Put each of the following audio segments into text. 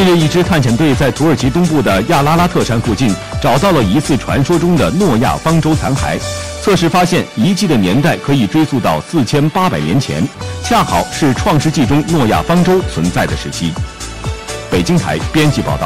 近日，一支探险队在土耳其东部的亚拉拉特山附近找到了疑似传说中的诺亚方舟残骸。测试发现，遗迹的年代可以追溯到4800年前，恰好是创世纪中诺亚方舟存在的时期。北京台编辑报道。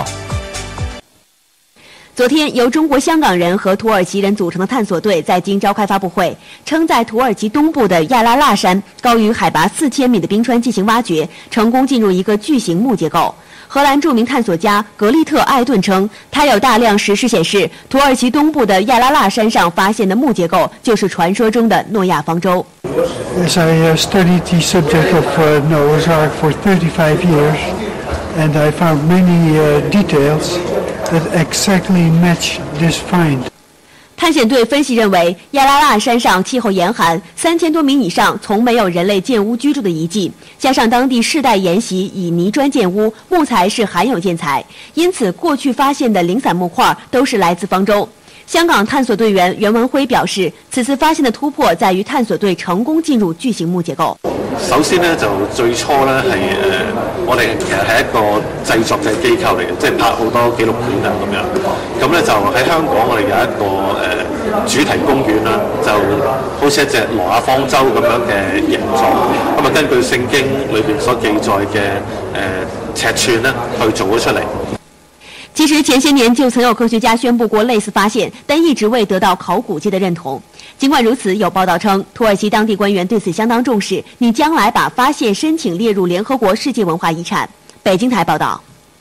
昨天，由中国香港人和土耳其人组成的探索队在京召开发布会，称在土耳其东部的亚拉腊山高于海拔4000米的冰川进行挖掘，成功进入一个巨型木结构。荷兰著名探索家格利特·艾顿称，他有大量石狮显示，土耳其东部的亚拉腊山上发现的木结构就是传说中的诺亚方舟。 As I studied the subject of Noah's Ark for 35 years, and I found many details that exactly match this find. 探险队分析认为，亚拉腊山上气候严寒，3000多米以上从没有人类建屋居住的遗迹，加上当地世代沿袭以泥砖建屋，木材是罕有建材，因此过去发现的零散木块都是来自方舟。香港探索队员袁文辉表示，此次发现的突破在于探索队成功进入巨型木结构。 首先呢，就最初呢係我哋其實係一個製作嘅機構嚟嘅，即係拍好多紀錄片啊咁樣。咁咧就喺香港我哋有一個主題公園啦，就好似一隻挪亞方舟咁樣嘅形狀。咁啊根據聖經裏邊所記載嘅尺寸咧去做咗出嚟。 其實前些年就曾有科學家宣布過類似發現，但一直未得到考古界的認同。儘管如此，有報道稱，土耳其當地官員對此相當重視，擬將來把發現申請列入聯合國世界文化遺產。北京台報道。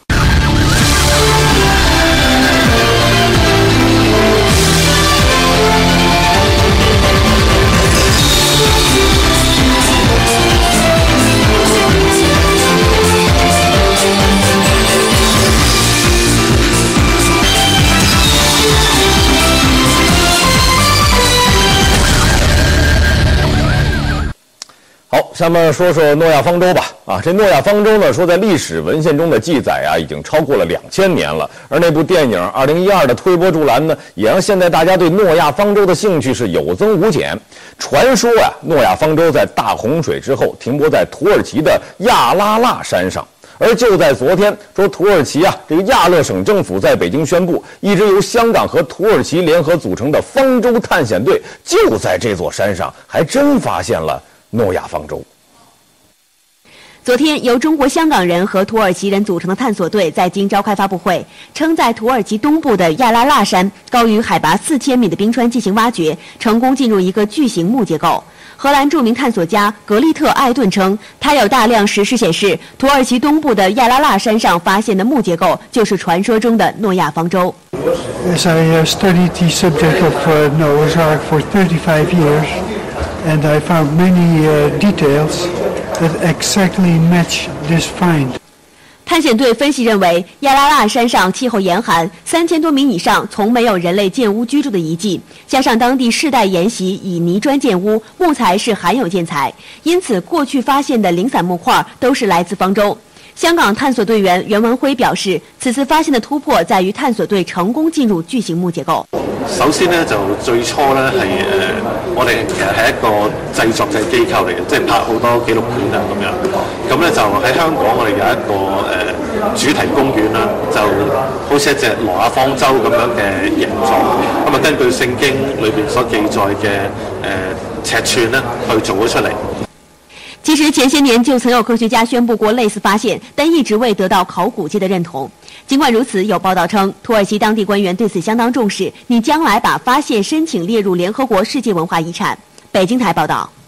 好，下面说说诺亚方舟吧。这诺亚方舟呢，说在历史文献中的记载已经超过了2000年了。而那部电影2012的推波助澜呢，也让现在大家对诺亚方舟的兴趣是有增无减。传说诺亚方舟在大洪水之后停泊在土耳其的亚拉腊山上。而就在昨天，说土耳其这个亚勒省政府在北京宣布，一支由香港和土耳其联合组成的方舟探险队就在这座山上，还真发现了诺亚方舟。 昨天，由中国香港人和土耳其人组成的探索队在京召开发布会，称在土耳其东部的亚拉腊山高于海拔4000米的冰川进行挖掘，成功进入一个巨型木结构。荷兰著名探索家格利特·艾顿称，他有大量石狮显示，土耳其东部的亚拉腊山上发现的木结构就是传说中的诺亚方舟。 As I studied the subject of Noah's Ark for 35 years, and I found many details that exactly match this find. 探险队分析认为，亚拉腊山上气候严寒，3000多米以上从没有人类建屋居住的遗迹，加上当地世代沿袭以泥砖建屋，木材是罕有建材，因此过去发现的零散木块都是来自方舟。香港探索队员袁文辉表示，此次發現的突破在於探索隊成功進入巨型木結構。 首先呢，就最初呢係我哋其實係一個製作嘅機構嚟嘅，即係拍好多紀錄片啊咁樣。咁咧就喺香港我哋有一個主題公園啦，就好似一隻挪亞方舟咁樣嘅形狀。咁啊根據聖經裏邊所記載嘅尺寸呢去做咗出嚟。 其實前些年就曾有科學家宣布過類似發現，但一直未得到考古界的認同。儘管如此，有報道稱，土耳其當地官員對此相當重視，擬將來把發現申請列入聯合國世界文化遺產。北京台報道。